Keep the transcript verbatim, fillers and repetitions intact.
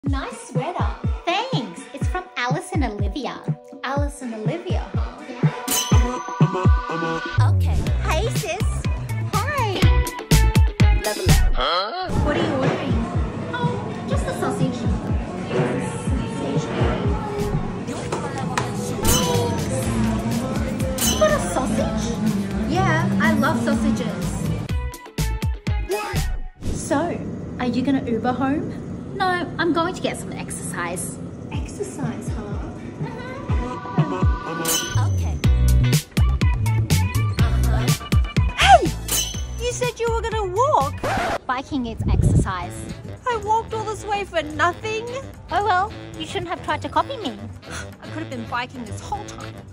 Nice sweater. Thanks. It's from Alice and Olivia. Alice and Olivia, huh? Yeah. Okay. Hey, sis. Hi. Level up. Huh? What are you ordering? Oh, just a sausage. You got a sausage? Yeah, I love sausages. So, are you gonna Uber home? No, I'm going to get some exercise. Exercise, huh? Okay. Hey! You said you were gonna walk. Biking is exercise. I walked all this way for nothing. Oh well, you shouldn't have tried to copy me. I could have been biking this whole time.